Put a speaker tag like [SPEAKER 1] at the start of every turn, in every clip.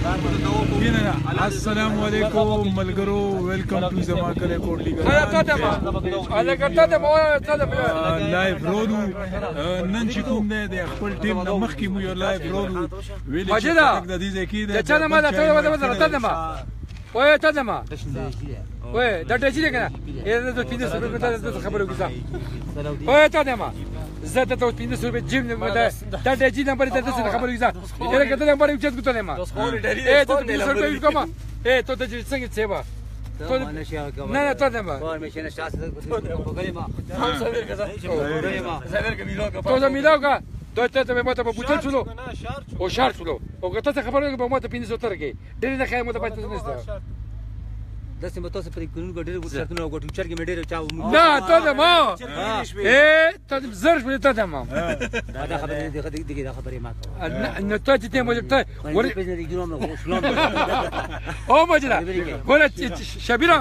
[SPEAKER 1] السلام علیکم ملګرو ویلکم ټو زما کلی کوټلی لایف رولو نن چې کوم دی د خپل ټیم نه مخکې مو یو لایف رولو ویلې چې د دې ځکه د چا نه ما ته ما وای ته ما وای دا ډېر څه کنه دا د پیډه سره خبرو کوي وای ته ما زه ته ته پیډه سره جیم نه دا د جی نمبر ته څه خبرو کوي یره کته نمبر یو چت کوته ما ته پیډه سره کوي ته ته څنګه څه با نه نه ته ما تو میلاګه ته مې ماته په بوتل شلو او شار شلو او که ته خبره به ماته 500 ترګي ډېر نه خای ماته پاتې نه ځه داسې مته څه پرې کړو ډېر ګوتونه او ګوتو چر کې مې ډېر چا نه ته ما ته زرش مې ته ما دا خبره دې دا خبره ما نه ته چې مې ته ور او مجرا ګوره شبيره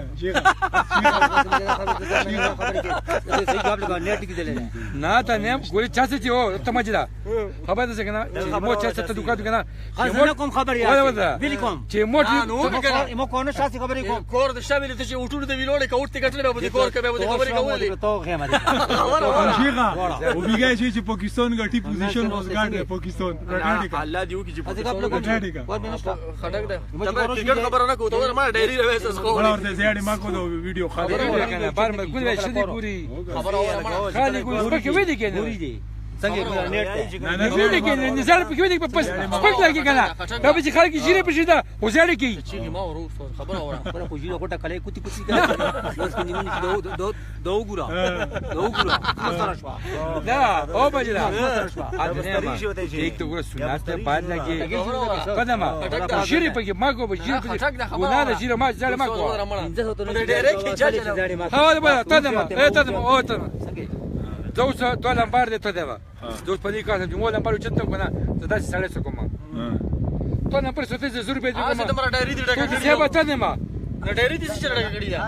[SPEAKER 1] نه ته نه ګوره چا څه چې او ته مجرا خبره څه کنه مو چا څه ته دکان کنه خزانه کوم خبر یا ویلکم چې مو مو کو شاسي خبرې کوم کور د شامل ته چې وټول د ویلوړې کوټه کټلې به د کور کې به د خبرې کولې تو خیمه شيخه او بیګای چې پاکستان غټي پوزیشن اوس غاټه پاکستان رټاټیکا الله دیو کی چې رټاټیکا خټک ده تمه ټیکټ خبره نه کوته ما ډایری وېسس خو ورته زیاړي ما کو د ویډیو خبره کنه بار مې ګول وې شدي ګوري خبره خالي ګول پکې وې دي کنه ګوري دي څنګه نیټ نه نه کې نظر پکې وې دي په پس پک لګي کنه دا به چې خلک جیره پښیدا وزاړي کی چې ما ورو خبره وره پر خو جیره کوټه کله کوتی کوتی اوس کې نیمه دو ګورا سره شو دا او بجلا یک تو ګور سنت ته بعد لګي قدم جیره پکې ما کو جیره پکې ګنا د جیره ما ځاله ما کو ډېرې کې ځاله ما ها دا ته او ته دوس تو لمبار de todeva. Dos pe casa, de mult lambariu ce tău până să dați sale să comă. Tu n-am părut să te zuri pe de comă. Asta mă dai ridă dacă. Tu se bătă de mă. Na dai ridă ce dacă gădida.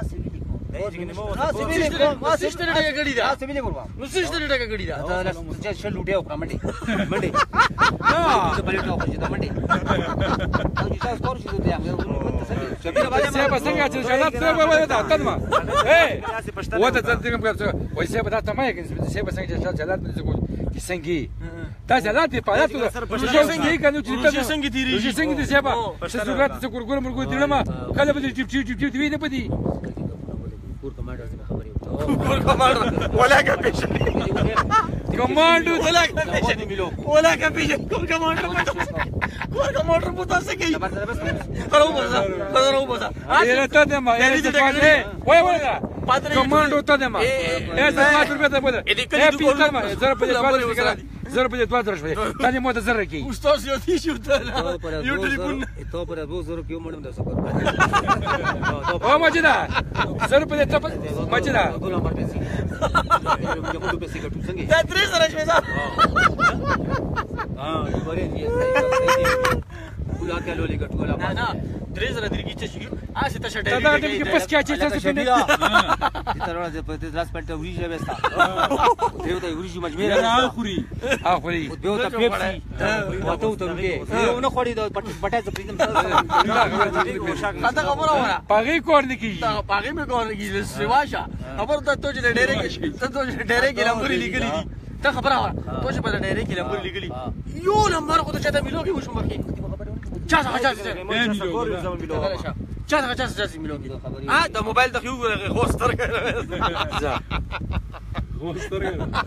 [SPEAKER 1] Sister डगा गड़ी दा से मिले बोलवा नु सिस्टर डगा गड़ी दा ता चल लुटे ओकरा मंडी मंडी हां तो बले टॉप जे मंडी तो जिसा स्कोर शुरू थे हम शबीर बाजा से बसंगा चल चला से दा तनमा ए वो तो तंगम कर वैसे बता तमा है कि से बसंगा चल चला की संगी تا زلات په پاتو څنګه یې کنه چې څنګه تیری څنګه دې سبا شزورات څه ګورګور مرګو دی ما کله به ټیپ دی نه پدی کور کمانډر څخه خبرې کور کمانډر ولا کا پیش کمانډر ولا کا پیش ولا کا پیش کور کمانډر پوتا څه کوي خرو بوزا یره ته دې ما یره ته پاتې وای وای کمانډر ته دې ما اې څه 5 روپیا ته بده اې پیټر ما زره په دې زر په 12 شپه تا دې مو ته زر کی استاد یو دي شو ته یو ټلیفون ته پر 200 کیو مړم د سفر او مجدا زر په ته مجدا دا 300 شپه ها بره دې ګولا کالو لګټولا نه 300 درګی چې آسه ته شټه دا دې کې پس کیا چې څه نه دي تر ورځې په دې لاس پټه وریجه وستا دیو ته وریجه مجمیر نه اخوري دیو ته پیپسي وته ته کې نو خوري د پټه څه پریدم خاطر خبره وره پاغي کور نه کی پاغي مې کور نه کی سیواشه خبر ته ته ډېرې کې لمبري لیکلي دي ته خبره وره ته چې په ډېرې کې لمبري لیکلي یو لمبر خو ته چاته ملوږي وشم کې چا ملوږي د موبایل د خو غوستر غوستر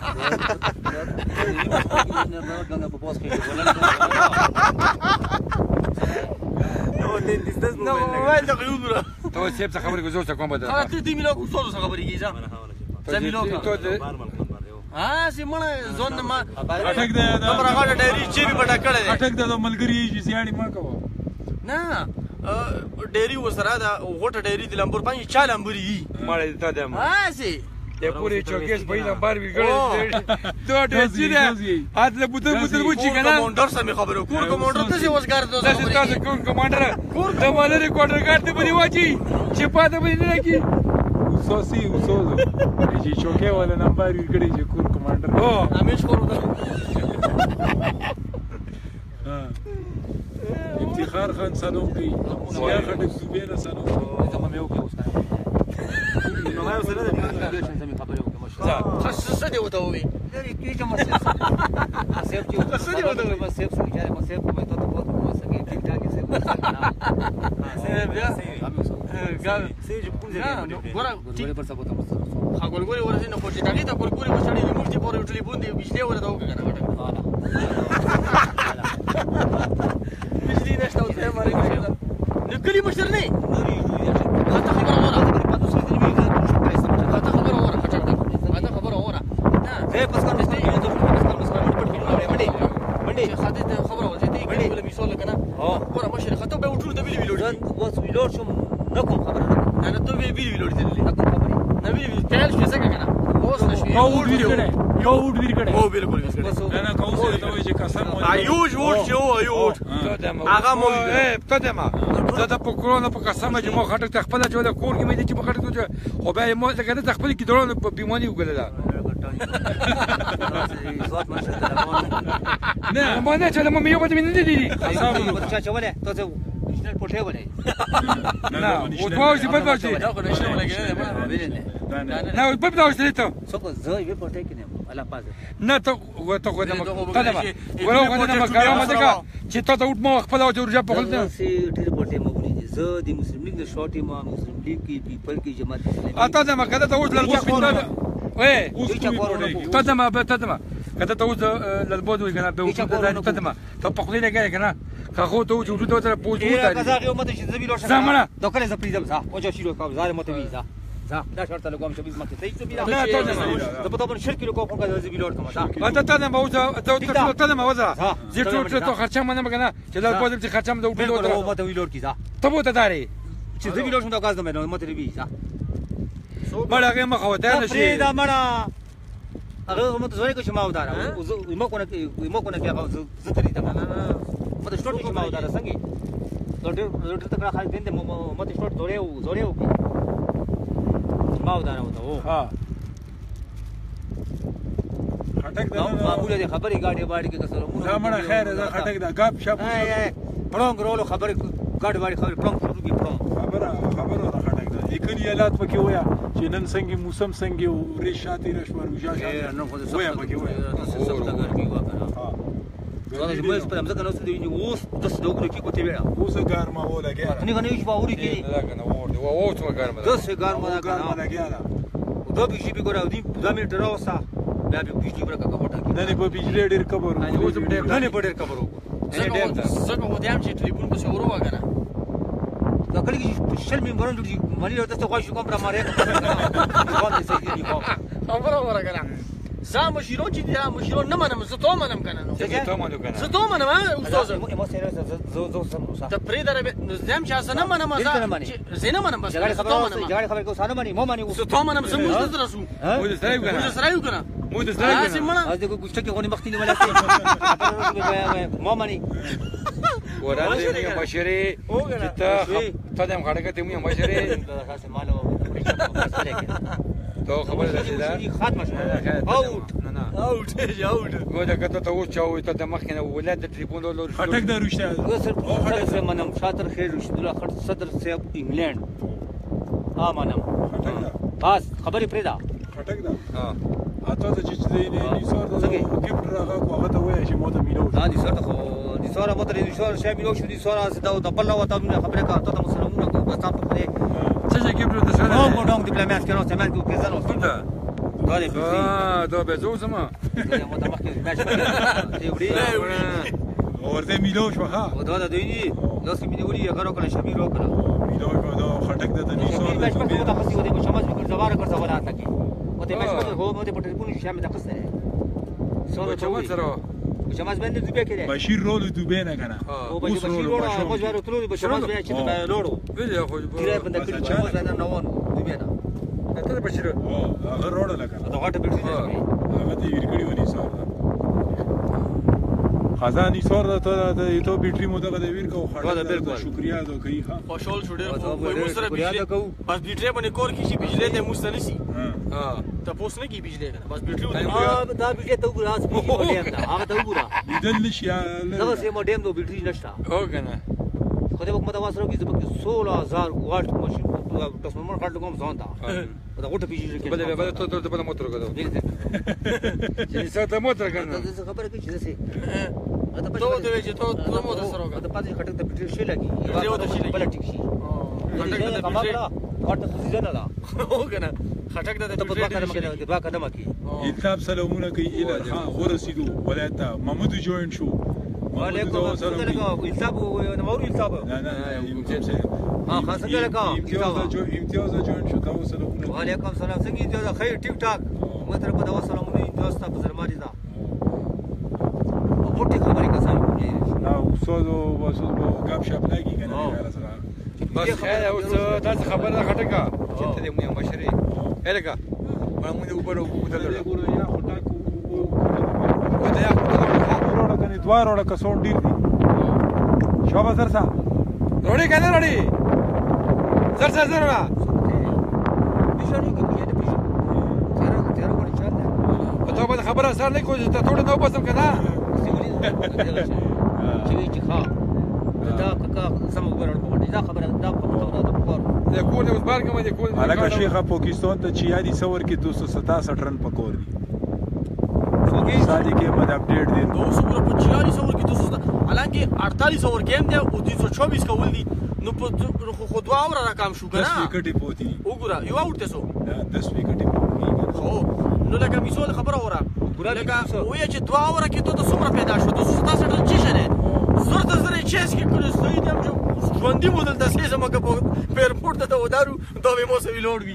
[SPEAKER 1] نو موبایل د خو ته سیب څه خبرې کوم څه کوم بده ته دې ملوږي څه خبرې کیږي ځه ملوږي سیمونه زون ما اٹک دے خبره غاړه ډېری چې به پټه کړه اٹک د ملګری چې سیاړي ما کوه نه ډېری وسره دا غوټه ډېری د لمبور باندې چا لمبوري مړې ته دم سي ته پوری چوکیس په لمبار ویګړې ته ډېر چې هات له بوتل بوچی کنه کمانډر سمې خبره کور کمانډر ته وسګار ته تاسو کور کمانډر د مالری کوټر ګارد په نیواچی چې پاته به نه کی Sosi, usozo. Ci cioccheva le nambari il grigi, cur comandre. Oh, a me scordo.
[SPEAKER 2] خار خان سلام کوي سیاه خټک زوبینه سلام
[SPEAKER 1] ته مې یو کې اوس نو ما سره د ریلیشن سمې خبرې وکړم
[SPEAKER 3] خصص دې وته وي
[SPEAKER 1] لري کې چې مسله سیف چې
[SPEAKER 3] خصص دې وته وي
[SPEAKER 1] سیف څه چې ما سیف کومه ته په کومه سګي ټیک ټاک سیف
[SPEAKER 3] ګال
[SPEAKER 1] سیج کوم ځای
[SPEAKER 3] ګورا
[SPEAKER 1] ټیک پر سبوت
[SPEAKER 3] خاګولګوري ورسې نه پوهې دغه ته ګورګوري وسړي د موږ په ټلیفون دی بجلی ورته وکړه بجلی نشته او ته مری نه کلی مشر نه خاطر خبره وره خاطر خبره وره خاطر خبره وره
[SPEAKER 1] زه پس کوم څه یو ته پس کوم څه منډي
[SPEAKER 3] خاطر خبره وځي دې کله میسول کنه وره مشر خاطر به وټول د ویلو
[SPEAKER 1] اوس ویلور شم نکوم خبره
[SPEAKER 3] انا ته ویلو دې
[SPEAKER 1] نکوم خبره
[SPEAKER 3] نه ویلو تعال شو څنګه کنه اوس نشي
[SPEAKER 2] کوډ ویر کړه
[SPEAKER 3] او بالکل
[SPEAKER 2] نه کوم څه ته وایي چې قسم
[SPEAKER 3] ایوج وټ شو ایوج هغه مو
[SPEAKER 1] ته دما زه د پکورونو په قسم چې مو خټک خپل جوړه کور کې مې دي چې په خټک ته خو به مو څنګه ته خپل کې درونه په بیمانی وګړه نه ما نه چې مو مې یو په دې نه دي قسم چا چوله ته نشنل پټه ولې نه او دوه چې په دوه
[SPEAKER 3] دا خو نشنل ولګې
[SPEAKER 1] نه په دوه چې ته څوک زه یې پټه کې نه الله پاز نه ته خو نه قدمه ورو غوډه ما کارو مده کا چې ته ته وټ مو خپل او جوړه په خپل سي ډېر پټه مو ولې زه د مسلم لیگ د شورټي ما مسلم لیگ کې پیپل کې جماعت اسلامي اته ده ما کده ته اوس لږ وې ته ما به ته ما کده ته اوس لږ وې کنه به اوس ته ما ته په خپل کې کنه خو ته وجود ته پوجو ته
[SPEAKER 3] کزا یو مته چې زبیلو
[SPEAKER 1] زمانه
[SPEAKER 3] دوکله ز پریزم صح او جو شیرو کا زار مته وی صح دا شرط له کوم 26 مکه ته زبیلو
[SPEAKER 1] لا ته
[SPEAKER 3] د په توګه شرکې له کوم کا زبیلو کوم صح
[SPEAKER 1] ته ما اوس ته ما وځه زه ټول خرچه منه مګنه چې دا په دې خرچه مده وټلو
[SPEAKER 3] مته ویلور کی صح
[SPEAKER 1] ته بو ته داري
[SPEAKER 3] چې زبیلو شنو غاز نه مې مته وی صح
[SPEAKER 1] مړه هغه مخه وته نشي
[SPEAKER 3] دا مړه هغه مته زوی کو شما ودار مو کو نه هغه زتري ته مته شټ کې شما ودار څنګه لوټر تکړه خالي دین مته شټ زوړیو ما ودار وته
[SPEAKER 2] ها خټک دا
[SPEAKER 3] معموله دي خبري گاډي باډي کې کسر
[SPEAKER 2] دا مړه خیر دا خټک دا غاب شپ
[SPEAKER 3] پړنګ رولو خبري گاډي باډي خبري پړنګ شروع کی پړنګ
[SPEAKER 2] خبره دا خټک دا لیکلي حالات پکې ویا چې نن څنګه موسم څنګه ریشاتي رشمر وجا
[SPEAKER 3] نو خو
[SPEAKER 2] ویا پکې ویا
[SPEAKER 3] سب تګر کی وکړه زه د مېز په امزه کنه اوس دی اوس د سدوګو کې کوتي ویا
[SPEAKER 2] اوس ګرما و لګیا
[SPEAKER 3] نه کنه یو باوري کې
[SPEAKER 1] لا کنه و څو ګرمه
[SPEAKER 3] د څه ګرمه
[SPEAKER 2] لګیا
[SPEAKER 3] دا به شي به ګورو دی 2 منټ راوسا بیا به بجلی برکه کوټه کې
[SPEAKER 2] نه په بجلی ډیر کبر
[SPEAKER 3] اوس نه په ډیر کبر زه به ودیام چې ټلیفون په شورو وګره دا کله چې شل مې مرون جوړي مالي ورته څه غواړي کوم پر ماره باندې صحیح دي کوم خبره ورګره زه مشیرون چې دا مشیرون نه منم زه ته منم کنه نو
[SPEAKER 1] ته منو کنه
[SPEAKER 3] زه ته منم استاد
[SPEAKER 1] مو سره زو سم
[SPEAKER 3] ته پرې درې نو زم چې اسنه منم زه نه منم بس
[SPEAKER 1] جګړه خبره کو سانه مني مو مني
[SPEAKER 3] زه ته منم زه موږ سره رسو
[SPEAKER 1] مو دې سره کنه
[SPEAKER 3] موږ سره یو کنه
[SPEAKER 1] مو دې سره کنه
[SPEAKER 3] از دې ګوشته کې غونې مختینه ولا مو مني
[SPEAKER 1] ورته مشورې ته دم غړګه ته مې مشورې
[SPEAKER 3] مالو
[SPEAKER 1] تو خبر رسیدا
[SPEAKER 3] ختم شو اوټ
[SPEAKER 1] نه
[SPEAKER 3] اوټ
[SPEAKER 1] ګوډه کته ته و چاوي ته د مخ نه ولادت ټلیفون ولور
[SPEAKER 2] خټک دا رښتیا
[SPEAKER 3] سر منم شاطر خیر رشدالله خټ صدر صاحب انګلند ها منم بس خبرې پرې دا
[SPEAKER 2] خټک دا اته چې دې نه نثار دا ګفت راغه کو هغه ته وایي چې مو ته میلو
[SPEAKER 3] دا نثار ته نثار مو ته نثار شې میلو شو نثار دا د بل وته خبره کا ته مسلمانونو کو بس تاسو په
[SPEAKER 1] څه چې ګفت د سره
[SPEAKER 3] نو مو دونګ ډیپلوماټ کنه سمال کو کزانو
[SPEAKER 1] څنګه دا به زو سما
[SPEAKER 3] مو ته مخکې مېچ دی وړي
[SPEAKER 2] ورته میلو شو ها
[SPEAKER 3] دا دوی لاس کې مې وړي هغه کله شمیر وکړه
[SPEAKER 2] میلو دا خټک د نثار
[SPEAKER 3] مېچ په کومه تاسو ودی په شمس وکړ زواره کړ زواره تا کې وته مېچ په هو مو ته په ټلیفون شامه د قصه
[SPEAKER 1] سو چوت سره
[SPEAKER 3] شمس باندې دوی کې
[SPEAKER 2] بشیر رول دوبه نه کنه
[SPEAKER 3] او بشیر رول هغه ځوار تلو په شمس باندې چې لوړو
[SPEAKER 1] ویل خو
[SPEAKER 3] ګیره باندې کړی چې مو باندې نه وونه دوی نه
[SPEAKER 1] ته بشیر
[SPEAKER 2] هغه روډ لګا
[SPEAKER 3] دا غټه بیٹری ده
[SPEAKER 2] هغه ته ورګړی ونی سار خزانی سار ته ته بیټری مو دغه د ویر کو خړه شکریا دو کوي ها
[SPEAKER 3] خوشحال شوډر کوئی مو سره بیٹری بس بیٹری باندې کور کیږي بجلی ته مستنسی ها ته پوس نه کی بجلی کنه بس بیٹری دا بیٹری ته وګراس په ډیم دا هغه ته وګرا
[SPEAKER 2] دل شي
[SPEAKER 3] دا سه مو ډیم دو بیٹری نشتا
[SPEAKER 1] او کنه
[SPEAKER 3] خدای حکومت आवाज راوړي چې پکې 16000 واټ ماشین ټرانسفارمر کارت کوم ځان تا دا غوټه پیژې کې
[SPEAKER 1] بل ته بل موټر غواړم چې څه موټر کنه
[SPEAKER 3] زه خبره کوي چې څه
[SPEAKER 4] ته دوی چې ته موټر سره
[SPEAKER 3] دا پاتې خټک ته پټ شي لګي بل ټیک شي
[SPEAKER 4] خټک ته
[SPEAKER 3] پټ واټه خو نه لا
[SPEAKER 4] هو کنه خټک ته
[SPEAKER 3] په دوه قدمه کې
[SPEAKER 2] انتاب سلامونه کوي اله ورسېدو ولایت محمود جوین شو
[SPEAKER 3] وعلیکم السلام التاب نمور التاب
[SPEAKER 2] لا
[SPEAKER 3] خاصه لك
[SPEAKER 2] امتیاز جوین شو تاسو سلامونه
[SPEAKER 3] وعلیکم السلام څنګه امتیاز خیر ټیک ټاک متر په دوا سلامونه امتیاز تاسو زرماري دا پټي خبرې کسان
[SPEAKER 2] نا وسودو غاب شاپ لګي کنه سره
[SPEAKER 1] بس خیر اوس تاسو خبره غټکا چې ته مې مشري الګه مونږ دې وګورو
[SPEAKER 2] یا خټاکو دوار وړه کسون ډیر دي شابه سر سا
[SPEAKER 1] روړی کنه روړی سر سر سر را
[SPEAKER 3] بيشاني کې بيجي بيجي تیرا کوړي چاله
[SPEAKER 1] ته به خبره سره نه کوی ته ټول نو پسم کنه
[SPEAKER 3] چې ښا دا کا سم وګورل په دې دا خبره دا په کور
[SPEAKER 1] د کور اوس بار کوم دي کور
[SPEAKER 2] علاقه شیخه پاکستان ته چې یادي سور کې 267 رن پکور دي صادق احمد اپډیټ دي
[SPEAKER 4] 245 اوور کې 200 حالانکه 48 اوور کې هم دی او 224 کول دي نو په خو دوه اور رقم شو کنه
[SPEAKER 2] 10 وکټې پوتي
[SPEAKER 4] وګوره یو اوټ تاسو
[SPEAKER 2] 10 وکټې
[SPEAKER 4] خو نو لکه مثال خبره وره لکه وې چې دوه اور کې ته څومره پیدا شو 267 چې شنه زړه د زړه چیس کې کړو ستوي دم جو ژوندۍ مودل د سیزه مګه په ایرپورټ ته ودارو دا به مو سوي لوړوي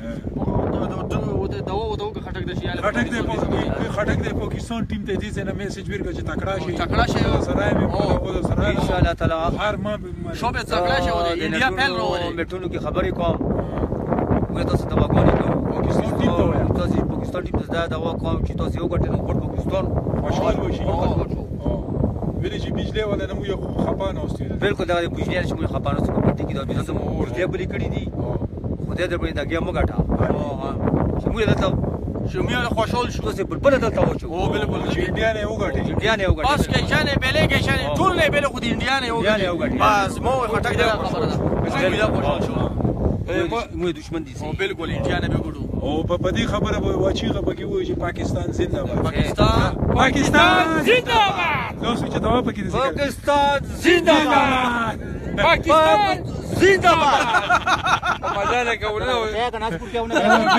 [SPEAKER 4] دا خټک د شیاله
[SPEAKER 2] خټک د پاکستان ټیم ته دې نه میسج ورکړ چې تکړه شي
[SPEAKER 4] سره
[SPEAKER 3] ان شاء الله تعالی
[SPEAKER 2] هر ما
[SPEAKER 4] شو به تکړه شي او انډیا پیل وروه
[SPEAKER 3] میټونو کې خبرې کوم وې تاسو ته وګورئ
[SPEAKER 2] پاکستان ټیم ته وایي
[SPEAKER 3] تاسو پاکستان ټیم ته دا کوم چې تاسو یو غټنو ګډ پاکستان
[SPEAKER 2] خوشحال وشي ویلې چې بجلی ولا نه مو یو خپانه اوسې
[SPEAKER 3] بالکل دا بجلی چې مو خپانه څه پټی کې دا بيزه مو ورته بلی کړی دي خدای دې په دا ګیم وګټا چې مو دلته
[SPEAKER 4] شمیر خوشحال شو
[SPEAKER 3] تاسو بل دلته وچو
[SPEAKER 4] او بالکل
[SPEAKER 2] انډیا نه وګټي
[SPEAKER 4] بس کې شانه بلې کې شانه ټول نه بلې خو دې انډیا نه وګټي بس مو خټک دا خبره ده بس مو دا خوشحال شو
[SPEAKER 3] مو دشمن دي
[SPEAKER 4] او بالکل انډیا نه وګړو
[SPEAKER 2] او په دې خبره به واچیغه پکې وایي چې پاکستان زنده باد
[SPEAKER 4] پاکستان زنده باد
[SPEAKER 2] نو چې دا پکې دي
[SPEAKER 3] پاکستان زنده باد
[SPEAKER 4] پاکستان زنده باد
[SPEAKER 1] مزه نه کوله
[SPEAKER 3] یا کنه اسپور کېونه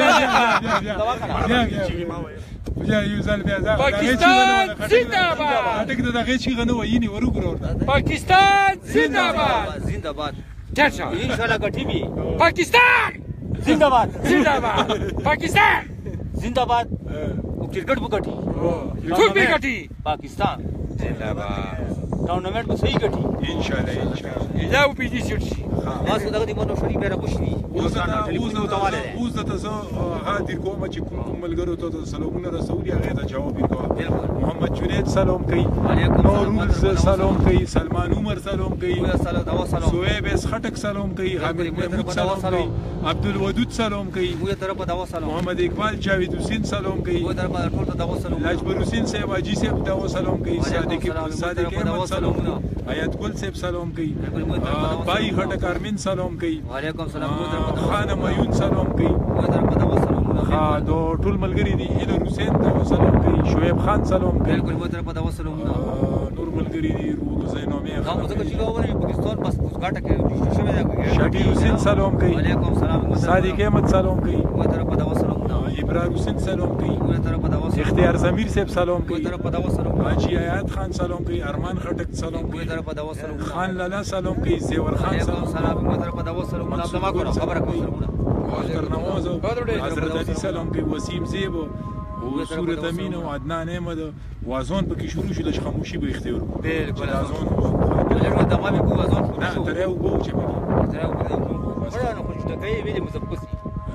[SPEAKER 2] بیا یو ځل بیا ځه
[SPEAKER 4] پاکستان زنده باد
[SPEAKER 2] اټک دا غي چې غنو ویني ورګور ورته
[SPEAKER 4] پاکستان زنده باد
[SPEAKER 3] زنده باد
[SPEAKER 1] چرچا
[SPEAKER 3] ان شاء الله غټي بي
[SPEAKER 4] پاکستان
[SPEAKER 3] زنده باد
[SPEAKER 4] پاکستان
[SPEAKER 3] زنده باد او کرکټ وګټي
[SPEAKER 4] ټول به ګټي
[SPEAKER 3] پاکستان
[SPEAKER 1] زنده باد
[SPEAKER 3] ټورنمنت به صحیح ګټي
[SPEAKER 2] ان شاء الله
[SPEAKER 1] دا او پی جی شي
[SPEAKER 3] تاسو دغه د مونږ شری به راغوشي
[SPEAKER 2] اوس ته زه غادر کوم چې کوم ملګرو ته سلامونه رسولي هغه ته جواب ورکوم محمد جنید سلام کوي نور سلام کوي سلمان عمر سلام کوي سویب خټک سلام کوي حامد محمود سلام کوي عبدالودود سلام کوي محمد اقبال جاوید حسین سلام کوي لاجبر حسین صاحب حاجی صاحب داو سلام کوي صادق احمد سلام کوي آیت ګل صاحب سلام کوي بای خټک ارمین سلام کوي
[SPEAKER 3] وعلیکم السلام
[SPEAKER 2] خانم عیون سلام کوي دو ټول ملګری دي ایلر حسین دا سلام کوي شعیب خان سلام کوي
[SPEAKER 3] بالکل مو تر په دا وسلم
[SPEAKER 2] نور ملګری دي روزینامه
[SPEAKER 3] دا څنګه چې راوړي پاکستان بس غاټه کې شوه دا
[SPEAKER 2] شبیر حسین سلام کوي
[SPEAKER 3] وعلیکم السلام
[SPEAKER 2] صادق احمد سلام کوي
[SPEAKER 3] مو تر په دا وسلم
[SPEAKER 2] ابراهیم حسین سلام کوي
[SPEAKER 3] مو تر په دا وسلم
[SPEAKER 2] اختیار ضمیر صاحب سلام کوي
[SPEAKER 3] مو تر په دا وسلم
[SPEAKER 2] حاجی حیات خان سلام کوي ارمان خټک سلام کوي
[SPEAKER 3] مو تر په دا وسلم
[SPEAKER 2] خان لالا سلام کوي زیور خان
[SPEAKER 3] سلام مو تر په دا وسلم ما کو خبره کوم
[SPEAKER 2] اختر نواز حضرت علی سلام کوي وسیم زیب او صورت امین او عدنان احمد وازون پکې شروع شو د خاموشي به اختیار
[SPEAKER 3] بالکل
[SPEAKER 2] وازون
[SPEAKER 3] له د ما به کو وازون
[SPEAKER 2] نه تر یو بو چې پکې
[SPEAKER 3] تر یو بو نه خوش دغه ویلې مزبسي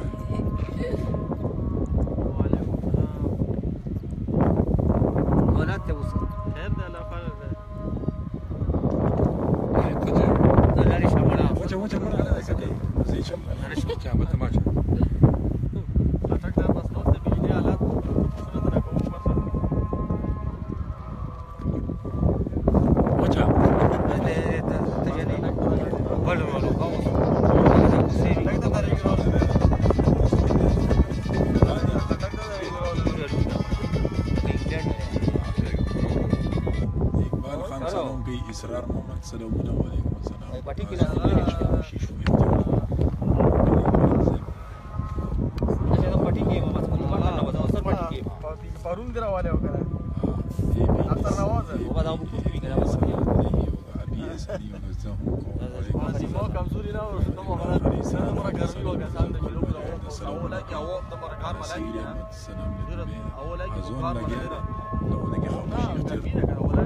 [SPEAKER 3] ولا توصل
[SPEAKER 4] هذا لا فرق
[SPEAKER 3] ده لا ليش عملها
[SPEAKER 2] وجه مره على كده زي شو
[SPEAKER 1] انا شفت عملت ماتش
[SPEAKER 2] سلامونه وعلیکم السلام
[SPEAKER 3] پټی کې نه
[SPEAKER 2] شیشو
[SPEAKER 3] پټی کې مو مسمون نه وځو سر پټی کې
[SPEAKER 4] پرون دراواله وکړه اکثر نواز
[SPEAKER 3] هو دا مو کوی کنه بس
[SPEAKER 4] ما کمزوري نه و شو مو غلط مره ګرمي وکړه سال د کلو اوله کې او د مرګار ملایي اوله کې کار ملایي
[SPEAKER 2] لو لقى خمس
[SPEAKER 4] كثير كان اوله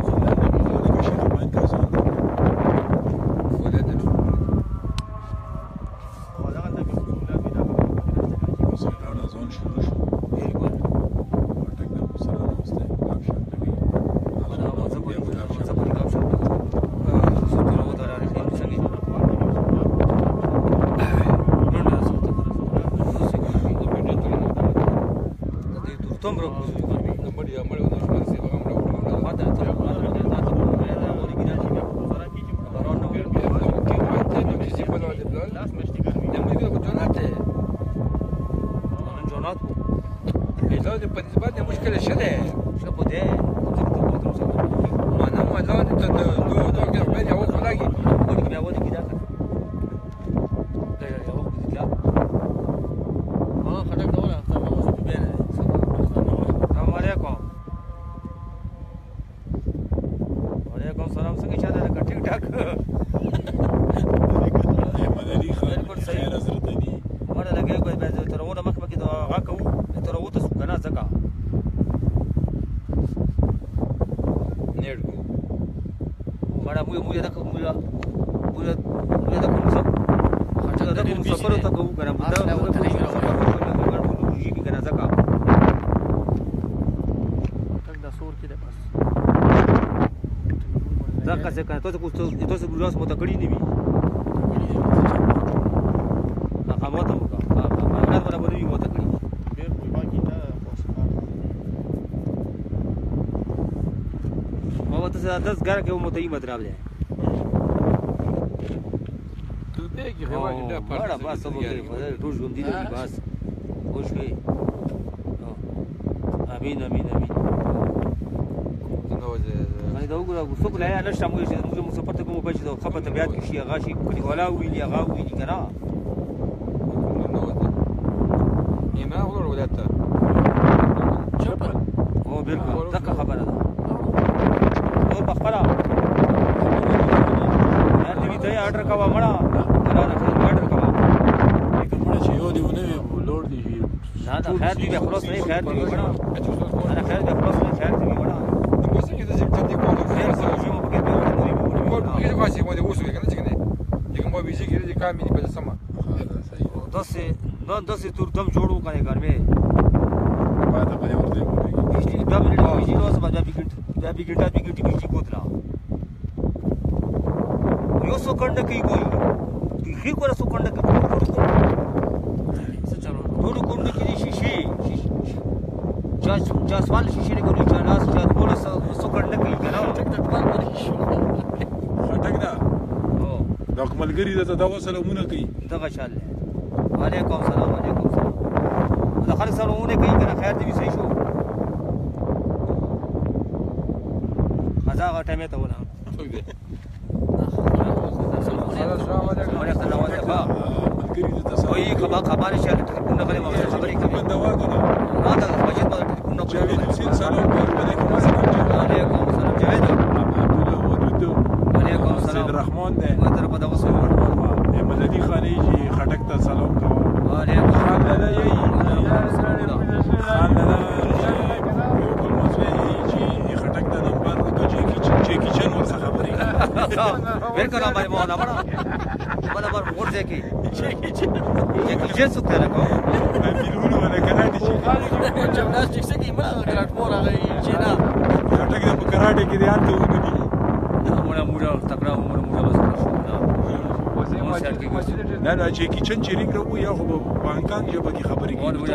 [SPEAKER 4] entonces burlas mo takड़ी नहीं भी akamoto agad wala mo mo takड़ी ber बाकी था वो तो 10 घर के वो मोतई मतलब है
[SPEAKER 1] tu degi rewaji da
[SPEAKER 3] para bas सब रोज घूमती थी बस खुश हुई आमीन आमीन आमीन دا وګوره څوک لا یا نشته موږ مسافر ته کوم پېښه ده خپه طبيعت کې شي غاشي کړي ولا ویلي هغه ویلي کنه
[SPEAKER 1] اینا ولور ولادت
[SPEAKER 3] چپل او بالکل دغه خبره ده او بخلا دې ته آرډر کاوه مړه قرار آرډر کاوه
[SPEAKER 2] کومه چې یو دی ونه لوړ دی
[SPEAKER 3] دا خیر دی خلاص نه خیر دی مړه انا خیر دی خلاص نه خیر دی مړه
[SPEAKER 1] quasi come uso che come bici che di cammini per insomma
[SPEAKER 3] dosse tur dam jodu kane घर में
[SPEAKER 2] बात अपने और दे
[SPEAKER 3] बिजली दम बिजली नो सब बिगड़ बिजली कोतला यो सो कंड की कोई दिखी को सो कंड की चलो थोड़ी कुंड की शीशी जस वाले शीशे को नीचे लास जस बोलो सो कंड की करो टक टक बार
[SPEAKER 2] دا کوملګری د دغه سلامونه کوي
[SPEAKER 3] دغه شاله وعلیکم السلام علیکم السلام دا خلک سلامونه کوي کنه خیر دې صحیح شو خزا ټیمه ته ولا
[SPEAKER 1] څوک دی
[SPEAKER 3] السلام علیکم
[SPEAKER 2] ملګری د تاسو
[SPEAKER 3] وای خبره شاله ټلیفون غلې مغه خبرې کوي
[SPEAKER 2] دوا کنه
[SPEAKER 3] ما ته مسجد باندې ټلیفون
[SPEAKER 2] جاوید حسین سلام علیکم السلام
[SPEAKER 3] علیکم السلام جاوید علیکم السلام
[SPEAKER 2] سید رحمان ده
[SPEAKER 3] ما طرف دا وصول
[SPEAKER 2] مددي خانيجي خټک ته سلام کوم
[SPEAKER 3] علیکم
[SPEAKER 2] خان لاله یی خان لاله یو کول مسوي چې خټک ته نمبر د چېکی چن ورڅخه خبرې
[SPEAKER 3] ورکړه باندې مو دا مړه بل بل ورځي کې چېکی چن څه ته راکو
[SPEAKER 2] بیلونو ولا کراټي چې
[SPEAKER 4] جمناستیک څه کې ما کراټ مور هغه چې نه
[SPEAKER 2] خټک د کراټي کې دی انته ودی
[SPEAKER 3] مولا تقرا مولا بس
[SPEAKER 2] نه نه چېکی چن چې ریګ راو یا خو بانکان جبه کې خبرې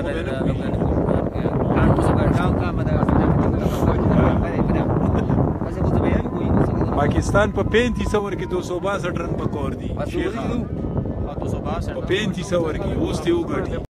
[SPEAKER 2] پاکستان په 35 اور کې 262 رن په کور دي شیخ په 35 اور کې اوس ته وګټي